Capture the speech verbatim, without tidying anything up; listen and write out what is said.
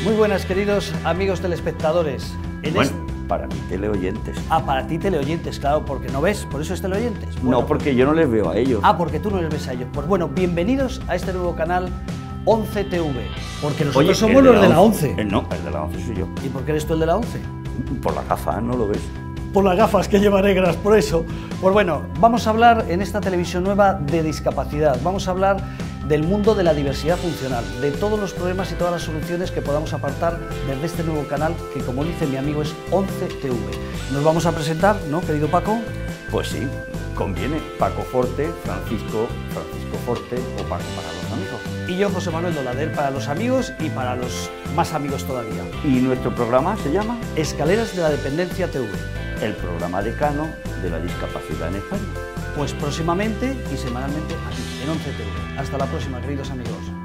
Muy buenas, queridos amigos telespectadores. En bueno, este... para mí teleoyentes. Ah, para ti teleoyentes, claro, porque no ves, por eso es teleoyentes. Bueno, no, porque yo no les veo a ellos. Ah, porque tú no les ves a ellos. Pues bueno, bienvenidos a este nuevo canal once T V, porque nosotros Oye, somos los de la once. Eh, no, el de la once soy yo. ¿Y por qué eres tú el de la once? Por la gafa, ¿no lo ves? Por las gafas que lleva negras, por eso. Pues bueno, vamos a hablar en esta televisión nueva de discapacidad. Vamos a hablar del mundo de la diversidad funcional, de todos los problemas y todas las soluciones que podamos apartar desde este nuevo canal que, como dice mi amigo, es once T V. Nos vamos a presentar, ¿no, querido Paco? Pues sí, conviene. Paco Forte, Francisco, Francisco Forte o Paco para los amigos. Y yo, José Manuel Dolader, para los amigos y para los más amigos todavía. ¿Y nuestro programa se llama? Escaleras de la Dependencia T V. El programa decano de la discapacidad en España. Pues próximamente y semanalmente aquí, en once T V. Hasta la próxima, queridos amigos.